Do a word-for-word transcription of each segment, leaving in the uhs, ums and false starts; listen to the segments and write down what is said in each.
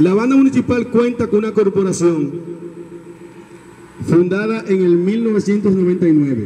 La banda municipal cuenta con una corporación fundada en el mil novecientos noventa y nueve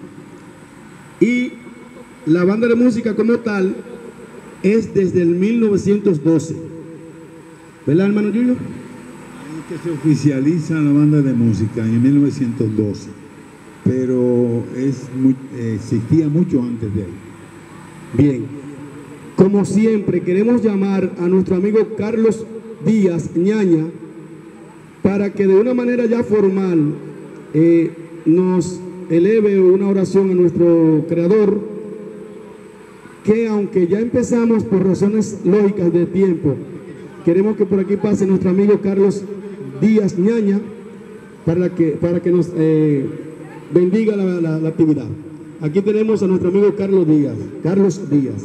y la banda de música como tal es desde el mil novecientos doce. ¿Verdad, hermano Julio? Ahí que se oficializa la banda de música en mil novecientos doce, pero es muy, eh, existía mucho antes de él. Bien, como siempre queremos llamar a nuestro amigo Carlos Díaz Ñaña para que de una manera ya formal eh, nos eleve una oración a nuestro Creador, que aunque ya empezamos por razones lógicas de tiempo, queremos que por aquí pase nuestro amigo Carlos Díaz Ñaña para que, para que nos eh, bendiga la, la, la actividad. Aquí tenemos a nuestro amigo Carlos Díaz. Carlos Díaz.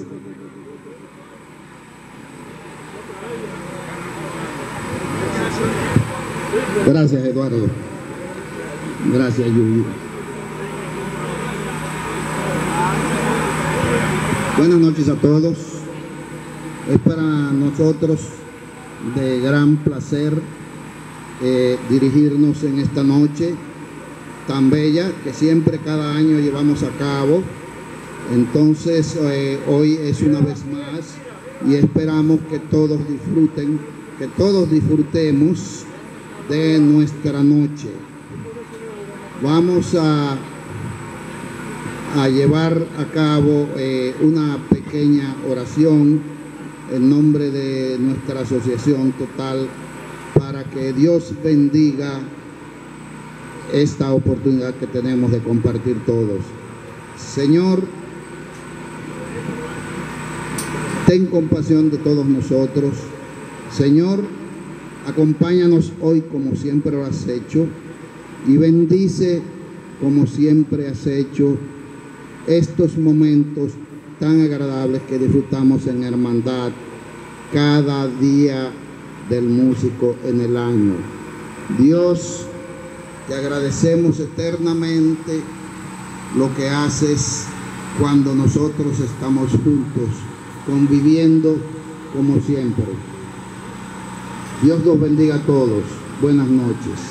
Gracias, Eduardo. Gracias, Yuyu. Buenas noches a todos. Es para nosotros de gran placer eh, dirigirnos en esta noche tan bella que siempre cada año llevamos a cabo. Entonces eh, hoy es una vez más y esperamos que todos disfruten, que todos disfrutemos de nuestra noche. Vamos a, a llevar a cabo eh, una pequeña oración en nombre de nuestra asociación total para que Dios bendiga esta oportunidad que tenemos de compartir todos. Señor, ten compasión de todos nosotros. Señor, acompáñanos hoy como siempre lo has hecho y bendice como siempre has hecho estos momentos tan agradables que disfrutamos en hermandad cada día del músico en el año. Dios, te agradecemos eternamente lo que haces cuando nosotros estamos juntos, conviviendo como siempre. Dios los bendiga a todos. Buenas noches.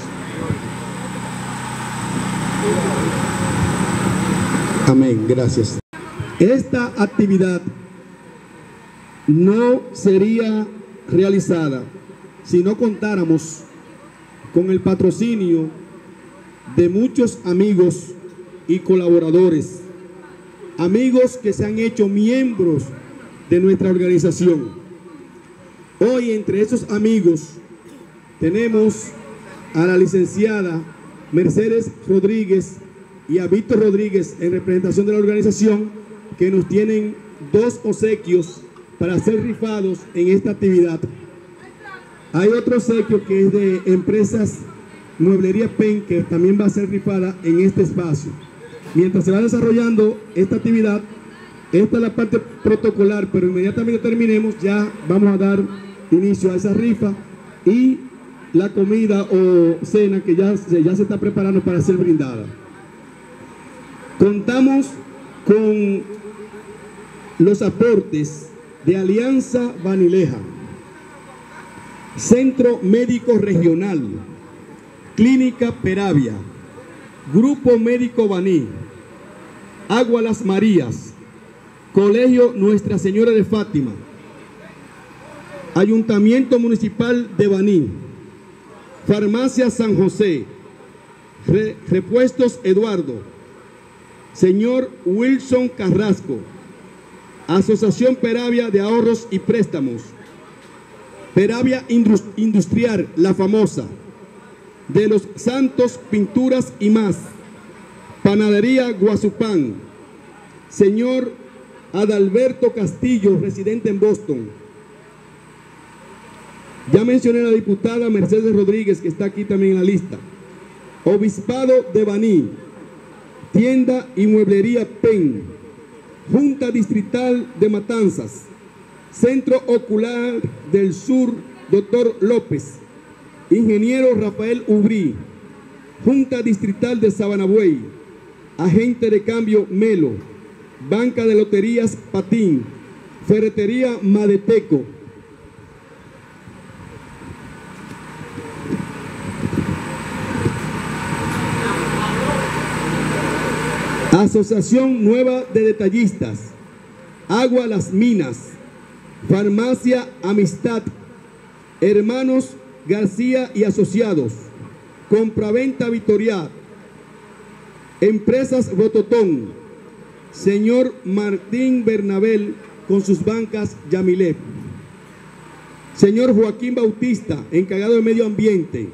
Amén, gracias. Esta actividad no sería realizada si no contáramos con el patrocinio de muchos amigos y colaboradores, amigos que se han hecho miembros de nuestra organización. Hoy entre esos amigos tenemos a la licenciada Mercedes Rodríguez y a Víctor Rodríguez en representación de la organización, que nos tienen dos obsequios para ser rifados en esta actividad. Hay otro obsequio que es de Empresas Mueblería Pen, que también va a ser rifada en este espacio. Mientras se va desarrollando esta actividad, esta es la parte protocolar, pero inmediatamente terminemos ya vamos a dar inicio a esa rifa y la comida o cena que ya, ya se está preparando para ser brindada. Contamos con los aportes de Alianza Banileja, Centro Médico Regional, Clínica Peravia, Grupo Médico Baní, Agua Las Marías, Colegio Nuestra Señora de Fátima, Ayuntamiento Municipal de Baní, Farmacia San José, Re, Repuestos Eduardo, Señor Wilson Carrasco, Asociación Peravia de Ahorros y Préstamos, Peravia Industrial, la famosa, de los Santos Pinturas y más, Panadería Guazupán, señor Adalberto Castillo, residente en Boston. Ya mencioné a la diputada Mercedes Rodríguez, que está aquí también en la lista. Obispado de Baní, Tienda y Mueblería Pen, Junta Distrital de Matanzas, Centro Ocular del Sur, doctor López, Ingeniero Rafael Ubrí, Junta Distrital de Sabanabuey, Agente de Cambio Melo, Banca de Loterías Patín, Ferretería Madeteco, Asociación Nueva de Detallistas, Agua Las Minas, Farmacia Amistad, Hermanos García y Asociados, Compraventa Vitorial, Empresas Bototón, señor Martín Bernabel con sus bancas Yamilet, señor Joaquín Bautista, encargado de Medio Ambiente,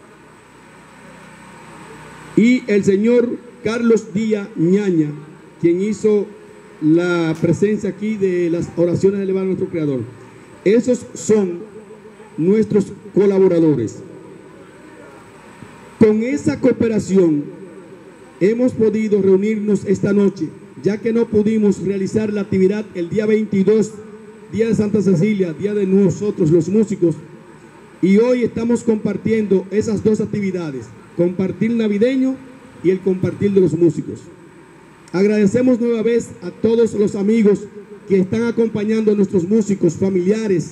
y el señor Carlos Díaz Ñaña, quien hizo la presencia aquí de las oraciones elevadas a nuestro Creador. Esos son nuestros colaboradores. Con esa cooperación hemos podido reunirnos esta noche, ya que no pudimos realizar la actividad el día veintidós, día de Santa Cecilia, día de nosotros los músicos, y hoy estamos compartiendo esas dos actividades, compartir navideño y el compartir de los músicos. Agradecemos nueva vez a todos los amigos que están acompañando a nuestros músicos, familiares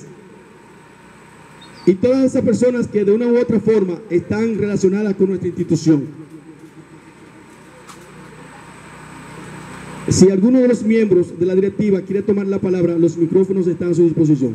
y todas esas personas que de una u otra forma están relacionadas con nuestra institución. Si alguno de los miembros de la directiva quiere tomar la palabra, los micrófonos están a su disposición.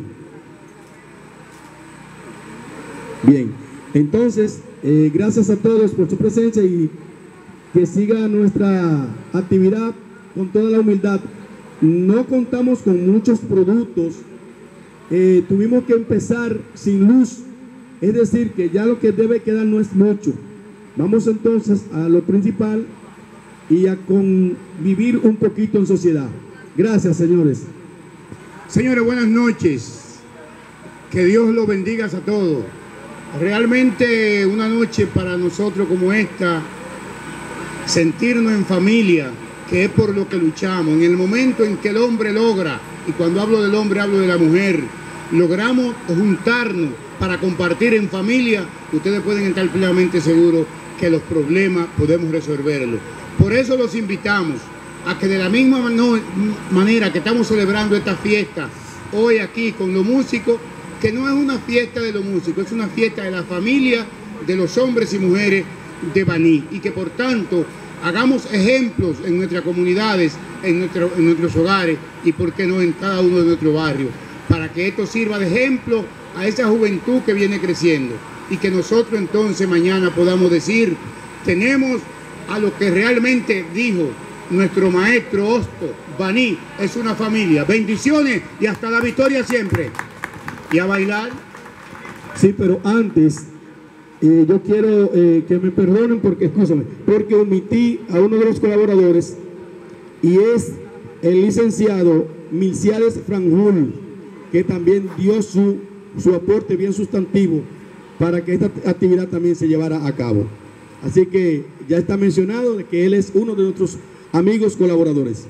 Bien, entonces, eh, gracias a todos por su presencia y que siga nuestra actividad con toda la humildad. No contamos con muchos productos, eh, tuvimos que empezar sin luz, es decir, que ya lo que debe quedar no es mucho. Vamos entonces a lo principal y a convivir un poquito en sociedad. Gracias, señores. Señores, buenas noches. Que Dios los bendiga a todos. Realmente una noche para nosotros como esta, sentirnos en familia, que es por lo que luchamos. En el momento en que el hombre logra, y cuando hablo del hombre hablo de la mujer, logramos juntarnos para compartir en familia, ustedes pueden estar plenamente seguros que los problemas podemos resolverlos. Por eso los invitamos a que de la misma manera que estamos celebrando esta fiesta hoy aquí con los músicos, que no es una fiesta de los músicos, es una fiesta de la familia, de los hombres y mujeres de Baní, y que por tanto hagamos ejemplos en nuestras comunidades, en, nuestro, en nuestros hogares y por qué no en cada uno de nuestros barrios, para que esto sirva de ejemplo a esa juventud que viene creciendo y que nosotros entonces mañana podamos decir, tenemos a lo que realmente dijo nuestro maestro Hosto, Baní es una familia. Bendiciones y hasta la victoria siempre. Y a bailar. Sí, pero antes eh, yo quiero eh, que me perdonen porque, escúchame, porque omití a uno de los colaboradores y es el licenciado Milciades Franjul, que también dio su, su aporte bien sustantivo para que esta actividad también se llevara a cabo. Así que ya está mencionado de que él es uno de nuestros amigos colaboradores.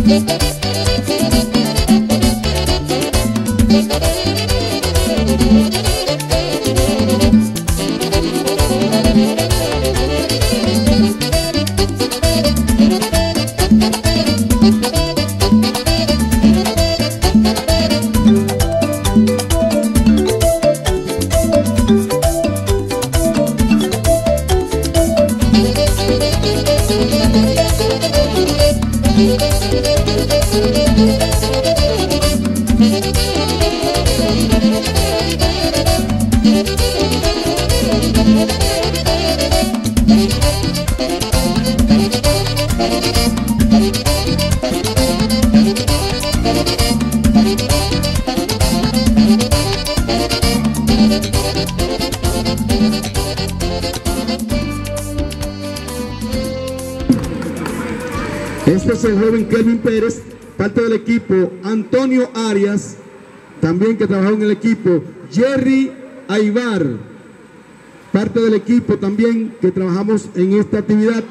Este es el joven Kelvin Pérez, parte del equipo. Antonio Arias, también que trabajó en el equipo. Jerry Aybar, parte del equipo también que trabajamos en esta actividad.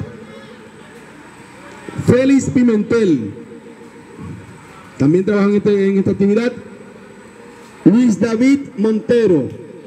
Félix Pimentel, también trabajó en, este, en esta actividad. Luis David Montero,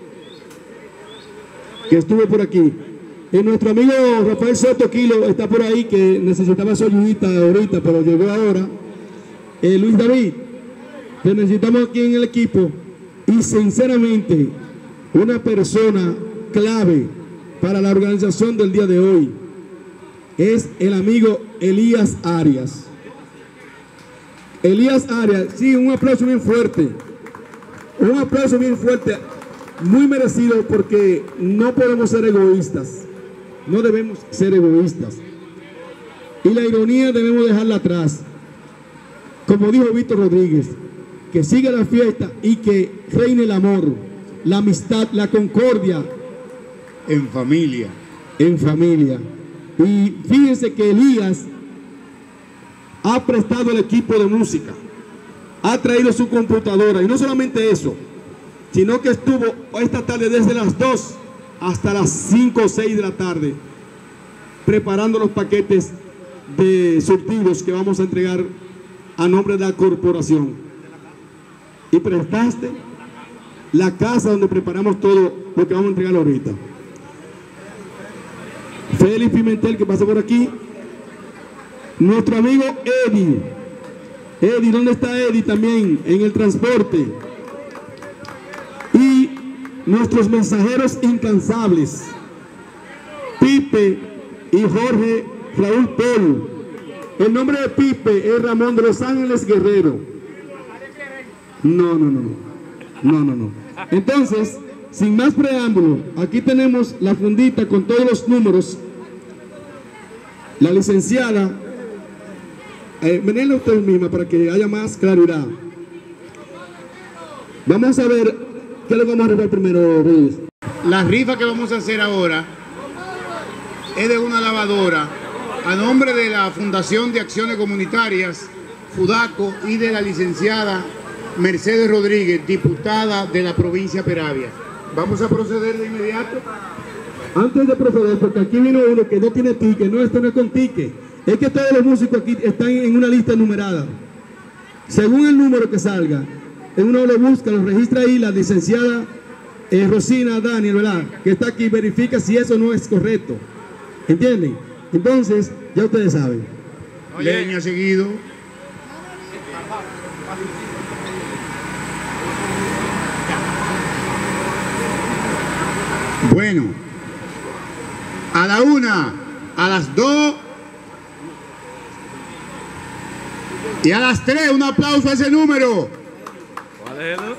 que estuvo por aquí. Y nuestro amigo Rafael Soto Quilo está por ahí, que necesitaba su ayudita ahorita, pero llegó ahora. Eh, Luis David, te necesitamos aquí en el equipo. Y sinceramente, una persona clave para la organización del día de hoy es el amigo Elías Arias. Elías Arias, sí, un aplauso bien fuerte. Un aplauso bien fuerte, muy merecido, porque no podemos ser egoístas. No debemos ser egoístas. Y la ironía debemos dejarla atrás. Como dijo Víctor Rodríguez, que siga la fiesta y que reine el amor, la amistad, la concordia. En familia. En familia. Y fíjense que Elías ha prestado el equipo de música, ha traído su computadora, y no solamente eso, sino que estuvo esta tarde desde las dos hasta las cinco o seis de la tarde preparando los paquetes de surtidos que vamos a entregar a nombre de la corporación. Y prestaste la casa donde preparamos todo lo que vamos a entregar ahorita. Félix Pimentel, que pasa por aquí. Nuestro amigo Eddie. Eddie, ¿dónde está Eddie? También en el transporte. Y nuestros mensajeros incansables, Pipe y Jorge Raúl Paul. El nombre de Pipe es Ramón de los Ángeles Guerrero. No, no, no, no. No, no, no. Entonces, sin más preámbulo, aquí tenemos la fundita con todos los números. La licenciada, eh, venenle usted misma para que haya más claridad. Vamos a ver qué le vamos a regalar primero, Reyes. La rifa que vamos a hacer ahora es de una lavadora a nombre de la Fundación de Acciones Comunitarias, FUDACO, y de la licenciada Mercedes Rodríguez, diputada de la provincia Peravia. Vamos a proceder de inmediato. Antes de proceder, porque aquí vino uno que no tiene ticket. No, esto no es con ticket. Es que todos los músicos aquí están en una lista numerada. Según el número que salga, uno lo busca, lo registra ahí, la licenciada eh, Rosina Daniel, ¿verdad? Que está aquí, verifica si eso no es correcto. ¿Entienden? Entonces, ya ustedes saben. Leña seguido. Bueno, a la una, a las dos y a las tres, un aplauso a ese número. ¿Cuál es el,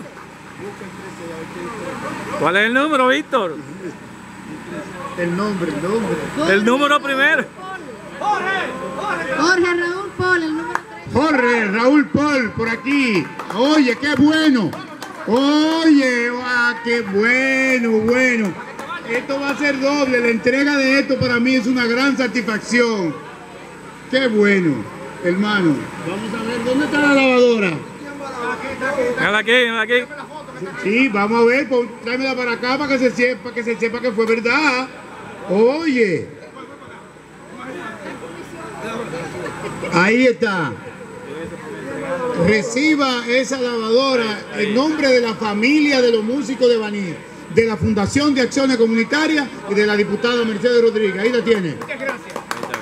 ¿Cuál es el número, Víctor? El nombre, el nombre. El número primero. Jorge Raúl Paul, el número tres. Jorge Raúl Paul, por aquí. Oye, qué bueno. Oye, ah, qué bueno, bueno. Esto va a ser doble. La entrega de esto para mí es una gran satisfacción. Qué bueno, hermano. Vamos a ver, ¿dónde está la lavadora? Mírala aquí, mírala aquí. Sí, vamos a ver, pon, tráemela para acá para que se sepa, que se sepa que fue verdad. Oye. Ahí está. reciba esa lavadora en nombre de la familia de los músicos de Baní, de la Fundación de Acciones Comunitarias y de la diputada Mercedes Rodríguez. Ahí la tiene. Muchas gracias.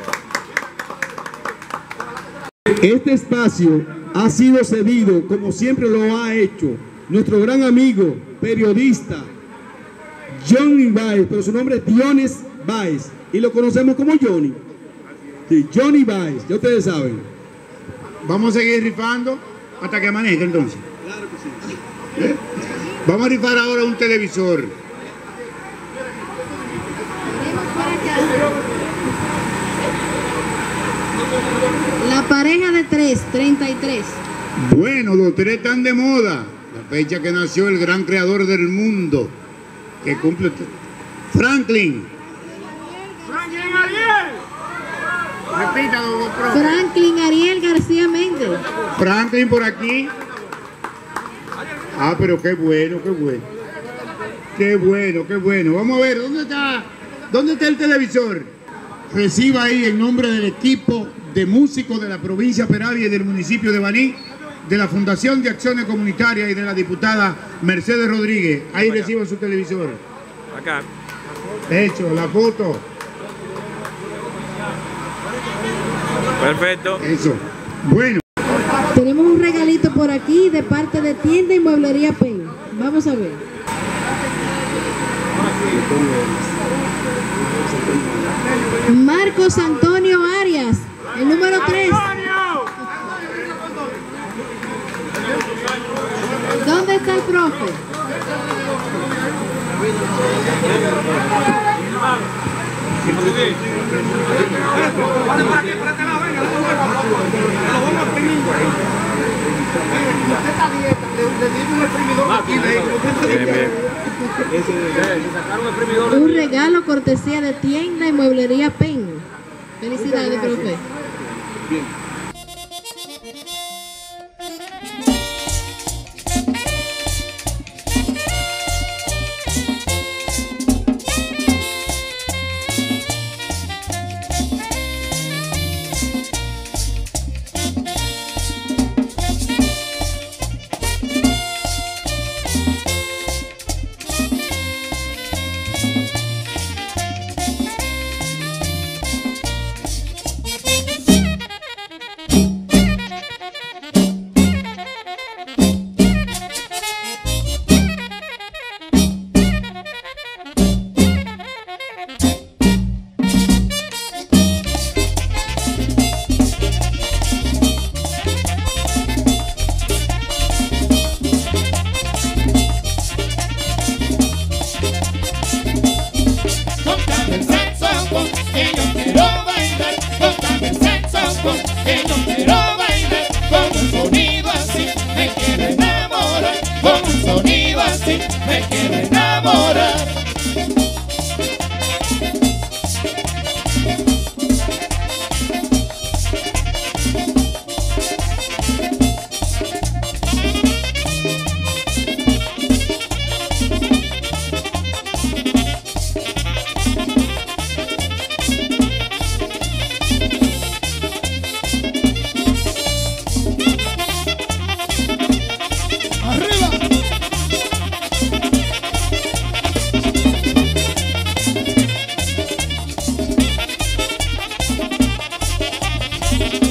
Este espacio ha sido cedido, como siempre lo ha hecho, nuestro gran amigo, periodista, Johnny Baez, pero su nombre es Dionis Baez, y lo conocemos como Johnny. Sí, Johnny Baez, ya ustedes saben. Vamos a seguir rifando hasta que amanezca entonces. Claro que sí. ¿Eh? Vamos a rifar ahora un televisor. La pareja de tres, treinta y tres. Bueno, los tres están de moda. La fecha que nació el gran creador del mundo, que cumple Franklin. Franklin Ariel. Repítalo, profe. Franklin Ariel García Méndez. Franklin por aquí. Ah, pero qué bueno, qué bueno. Qué bueno, qué bueno. Vamos a ver, ¿dónde está, dónde está el televisor? Reciba ahí en nombre del equipo de músicos de la provincia de Peravia y del municipio de Baní, de la Fundación de Acciones Comunitarias y de la diputada Mercedes Rodríguez. Ahí reciba su televisor. Acá. Hecho, la foto. Perfecto. Eso. Bueno. Tenemos un regalito por aquí de parte de Tienda y Mueblería Pen. Vamos a ver. Marcos Antonio Arias, el número tres. ¿Dónde está el profe? Un regalo cortesía de Tienda y Mueblería Pen. Felicidades, profe. Arriba.